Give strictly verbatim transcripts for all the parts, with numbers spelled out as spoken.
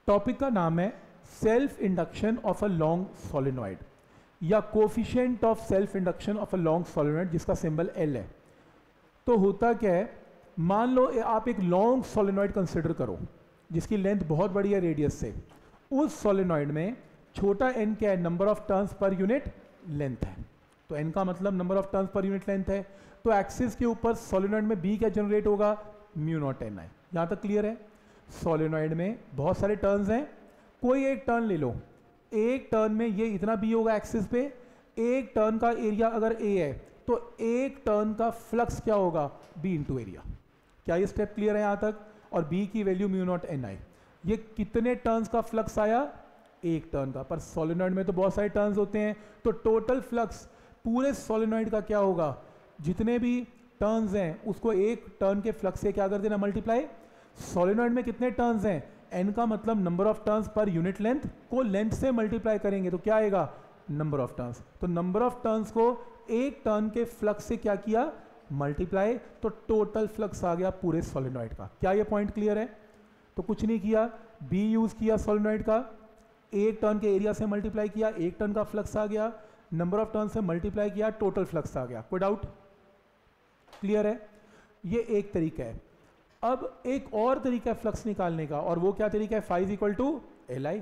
Topic का नाम है self induction of a long solenoid या coefficient of self induction of a long solenoid, जिसका सिंबल एल है। तो होता क्या है, मान लो आप एक लॉन्ग सोलेनॉइड कंसिडर करो जिसकी लेंथ बहुत बड़ी है रेडियस से। उस सोलेनॉइड में छोटा एन क्या है, number of turns per unit length है। तो एन का मतलब number of turns per unit length है। तो एक्सिस के ऊपर सोलेनॉइड में बी क्या जनरेट होगा, म्यू नॉट एन आई। यहाँ तक क्लियर है। सोलेनॉइड में बहुत सारे टर्न्स हैं, कोई एक टर्न ले लो, एक टर्न में ये इतना बी होगा एक्सिस पे। एक टर्न का एरिया अगर ए है तो एक टर्न का फ्लक्स क्या होगा, बी इंटू एरिया। क्या ये स्टेप क्लियर है यहाँ तक? और बी की value mu naught N I. ये कितने टर्न्स का फ्लक्स आया, एक टर्न का। पर सोलेनॉइड में तो बहुत सारे टर्न्स होते हैं, तो टोटल फ्लक्स पूरे सोलेनॉइड का क्या होगा, जितने भी टर्न्स हैं उसको एक टर्न के फ्लक्स से क्या कर देना, मल्टीप्लाई। सोलेनॉइड में कितने टर्न्स हैं, एन का मतलब number of turns per unit length को लेंथ से मल्टीप्लाई करेंगे तो क्या आएगा, नंबर ऑफ टर्न्स। तो नंबर ऑफ टर्न्स को एक टर्न के फ्लक्स से क्या किया, मल्टीप्लाई, तो टोटल फ्लक्स आ गया पूरे सोलेनॉइड का। क्या ये पॉइंट क्लियर है? तो कुछ नहीं किया, बी यूज किया सोलेनॉइड का, एक टर्न के एरिया से मल्टीप्लाई किया, एक टर्न का फ्लक्स आ गया, नंबर ऑफ टर्न से मल्टीप्लाई किया, टोटल फ्लक्स आ गया। कोई डाउट? क्लियर है? ये एक तरीका है। अब एक और तरीका है फ्लक्स निकालने का, और वो क्या तरीका है, five equal to L I.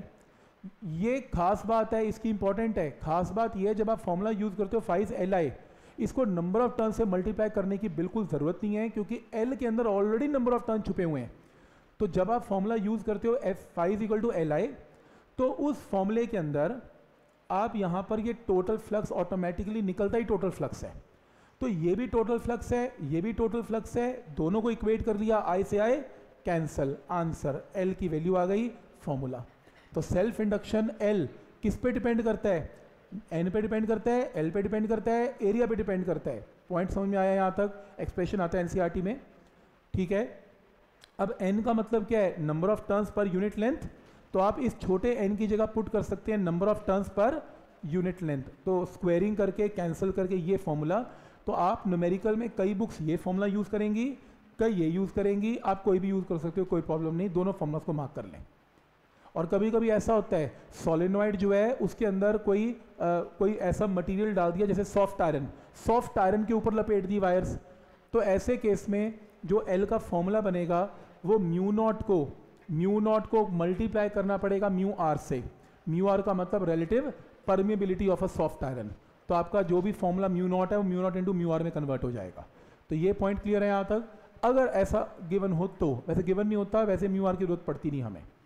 ये खास बात है, इसकी इंपॉर्टेंट है। खास बात ये है, जब आप फॉर्मूला यूज करते हो फाइव एल आई, इसको नंबर ऑफ टर्न से मल्टीप्लाई करने की बिल्कुल ज़रूरत नहीं है, क्योंकि एल के अंदर ऑलरेडी नंबर ऑफ टर्न छुपे हुए हैं। तो जब आप फॉर्मूला यूज करते हो F five equal to L I, तो उस फॉर्मूले के अंदर आप यहाँ पर ये टोटल फ्लक्स ऑटोमेटिकली निकलता ही टोटल फ्लक्स है। तो ये भी टोटल फ्लक्स है, ये भी टोटल फ्लक्स है, दोनों को इक्वेट कर दिया, आई से आई कैंसल, आंसर एल की वैल्यू आ गई, फॉर्मूला। तो सेल्फ इंडक्शन एल किस पे डिपेंड करता है, एन पे डिपेंड करता है, एल पे डिपेंड करता है, एरिया पे डिपेंड करता है। पॉइंट समझ में आया? यहाँ तक एक्सप्रेशन आता है एनसीईआरटी में, ठीक है। अब एन का मतलब क्या है, number of turns per unit length. तो आप इस छोटे एन की जगह पुट कर सकते हैं number of turns per unit length. तो स्क्वायरिंग करके कैंसिल करके ये फॉर्मूला। तो आप न्यूमेरिकल में कई बुक्स ये फॉर्मूला यूज़ करेंगी, कई ये यूज़ करेंगी, आप कोई भी यूज़ कर सकते हो, कोई प्रॉब्लम नहीं, दोनों फॉर्मूलास को मार्क कर लें। और कभी कभी ऐसा होता है सोलेनॉइड जो है उसके अंदर कोई आ, कोई ऐसा मटेरियल डाल दिया जैसे सॉफ्ट आयरन, सॉफ्ट आयरन के ऊपर लपेट दी वायर्स। तो ऐसे केस में जो एल का फॉर्मूला बनेगा वो म्यू नॉट को म्यू नॉट को मल्टीप्लाई करना पड़ेगा म्यू आर से। म्यू आर का मतलब relative permeability of a soft iron. तो आपका जो भी फॉर्मूला म्यू नॉट है वो mu naught into mu R में कन्वर्ट हो जाएगा। तो ये पॉइंट क्लियर है यहाँ तक। अगर ऐसा गिवन हो तो, वैसे गिवन नहीं होता, वैसे म्यू आर की जरूरत पड़ती नहीं हमें।